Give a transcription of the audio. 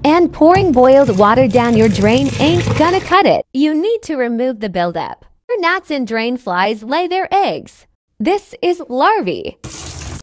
And pouring boiled water down your drain ain't gonna cut it. You need to remove the buildup. Gnats and drain flies lay their eggs. This is larvae.